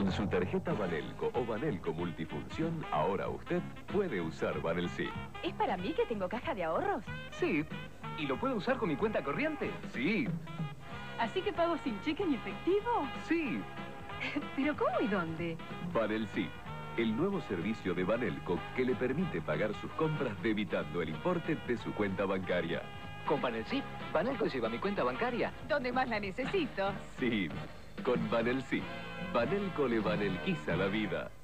Con su tarjeta Banelco o Banelco Multifunción, ahora usted puede usar Banelci. ¿Es para mí que tengo caja de ahorros? Sí. ¿Y lo puedo usar con mi cuenta corriente? Sí. ¿Así que pago sin cheque ni efectivo? Sí. ¿Pero cómo y dónde? Banelci, el nuevo servicio de Banelco que le permite pagar sus compras debitando el importe de su cuenta bancaria. Con Banelci, Banelco lleva mi cuenta bancaria. ¿Dónde más la necesito? Sí, con Banelci, Banelco le banelquiza la vida.